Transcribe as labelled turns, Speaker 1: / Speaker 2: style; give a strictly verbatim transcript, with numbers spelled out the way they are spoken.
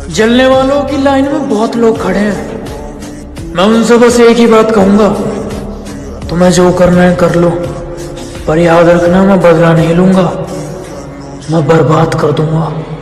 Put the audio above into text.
Speaker 1: जलने वालों की लाइन में बहुत लोग खड़े हैं। मैं उनसे बस एक ही बात कहूंगा, तुम्हें जो करना है कर लो, पर याद रखना मैं बदला नहीं लूंगा, मैं बर्बाद कर दूंगा।